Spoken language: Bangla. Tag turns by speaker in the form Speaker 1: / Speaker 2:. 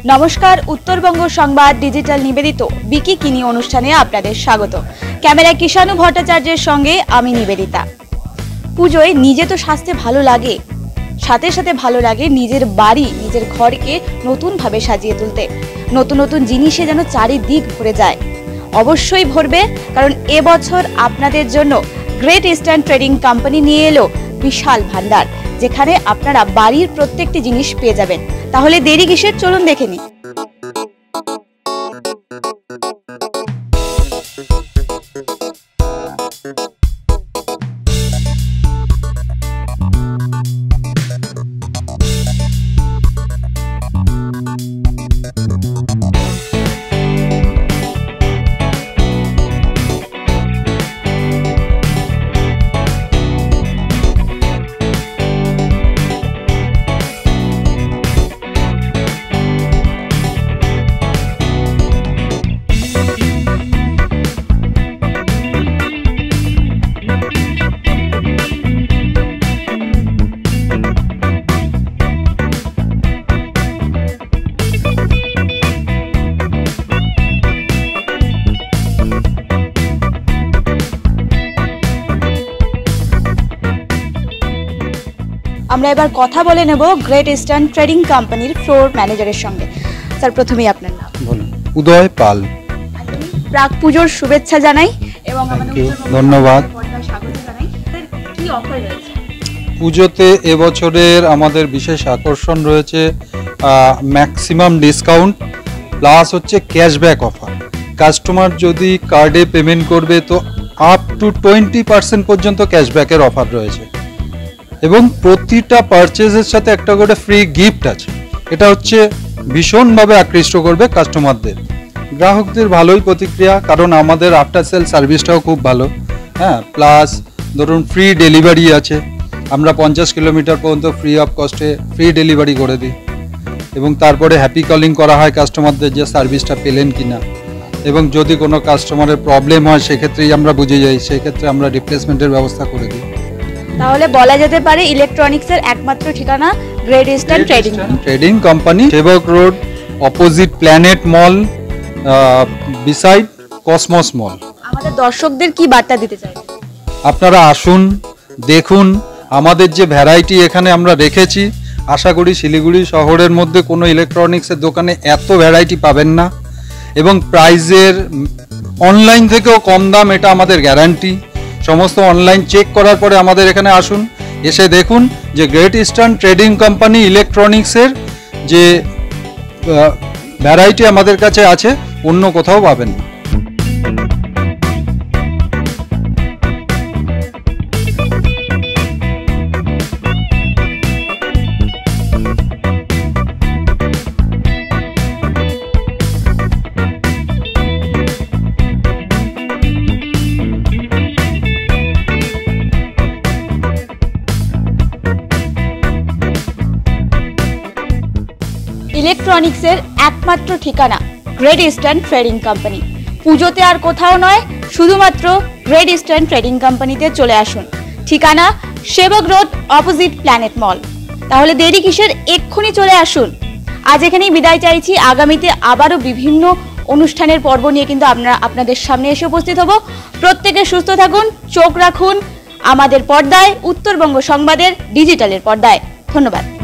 Speaker 1: नमस्कार उत्तरबंग संबाद डिजिटल निवेदित बिकी किनी अनुष्ठाने आपनादेर स्वागत। कैमरा किषाणु भट्टाचार्येर संगे आमी निवेदिता। पुजोय निजे तो साजते भालो लागे, साथे साथे भालो लागे निजेर बाड़ी निजेर घरके नतून भावे साजिए तुलते। नतून नतून जिनिसे जेन चारिदिक भरे जाय। अवश्यई भरबे, कारण ए बछर आपनादेर जोन्नो ग्रेट ईस्टार्न ट्रेडिंग कोम्पानी निये एलो विशाल भांडार, जेखाने आपनारा बाड़ीर प्रत्येकटी जिनिस पेये जाबेन। ताहले देरी किसेर, चलुन देखे निই। আমরা এবার কথা বলে নেব গ্রেট ইস্টার্ন ট্রেডিং কোম্পানির ফ্লোর ম্যানেজারের সঙ্গে। স্যার, প্রথমেই আপনার নাম বলুন।
Speaker 2: উদয় পাল।
Speaker 1: প্রাক পুজোর শুভেচ্ছা জানাই এবং আমাদের
Speaker 2: ধন্যবাদ।
Speaker 1: স্বাগত জানাই। কি অফার রয়েছে
Speaker 2: পুজোতে এবছরের আমাদের বিশেষ আকর্ষণ রয়েছে ম্যাক্সিমাম ডিসকাউন্ট প্লাস হচ্ছে ক্যাশব্যাক অফার। কাস্টমার যদি কার্ডে পেমেন্ট করবে তো আপ টু 20% পর্যন্ত ক্যাশব্যাকের অফার রয়েছে এবং প্রতিটা পারচেজের সাথে একটা করে ফ্রি গিফট আছে। এটা হচ্ছে ভীষণভাবে আকৃষ্ট করবে কাস্টমারদের। গ্রাহকদের ভালোই প্রতিক্রিয়া, কারণ আমাদের আফটার সেল সার্ভিসটাও খুব ভালো। হ্যাঁ, প্লাস ধরুন ফ্রি ডেলিভারি আছে। আমরা 50 কিলোমিটার পর্যন্ত ফ্রি অফ কস্টে ফ্রি ডেলিভারি করে দিই এবং তারপরে হ্যাপি কলিং করা হয় কাস্টমারদের যে সার্ভিসটা পেলেন কিনা, এবং যদি কোনো কাস্টমারের প্রবলেম হয় সেক্ষেত্রেই আমরা বুঝে যাই, সেক্ষেত্রে আমরা রিপ্লেসমেন্টের ব্যবস্থা করে দিই।
Speaker 1: তাহলে বলা যেতে পারে ইলেকট্রনিক্সের একমাত্র ঠিকানা great eastern trading
Speaker 2: company, Sevoke road, opposite Planet Mall, beside Cosmos Mall.
Speaker 1: আমাদের দর্শকদের কি বার্তা দিতে চাই?
Speaker 2: আপনারা আসুন, দেখুন আমাদের যে ভ্যারাইটি এখানে আমরা রেখেছি। আশা করি শিলিগুড়ি শহরের মধ্যে কোনো ইলেকট্রনিক্সের দোকানে এত ভ্যারাইটি পাবেন না, এবং প্রাইজের অনলাইন থেকেও কম দাম, এটা আমাদের গ্যারান্টি। সমস্ত অনলাইন চেক করার পরে আমাদের এখানে আসুন, এসে দেখুন যে গ্রেট ইস্টার্ন ট্রেডিং কোম্পানি ইলেকট্রনিক্সের যে ভ্যারাইটি আমাদের কাছে আছে অন্য কোথাও পাবেন না।
Speaker 1: ইলেকট্রনিক্সের একমাত্র ঠিকানা গ্রেট ইস্টার্ন ট্রেডিং কোম্পানি। পুজোতে আর কোথাও নয়, শুধুমাত্র গ্রেট ইস্টার্ন ট্রেডিং কোম্পানিতে চলে আসুন। ঠিকানা সেবক রোড, অপোজিট প্ল্যানেট মল। তাহলে দেরি কিসের, এক্ষুনি চলে আসুন। আজ এখানেই বিদায় চাইছি। আগামীতে আবারও বিভিন্ন অনুষ্ঠানের পর্ব নিয়ে কিন্তু আপনাদের সামনে এসে উপস্থিত হব। প্রত্যেকে সুস্থ থাকুন, চোখ রাখুন আমাদের পর্দায়, উত্তরবঙ্গ সংবাদের ডিজিটালের পর্দায়। ধন্যবাদ।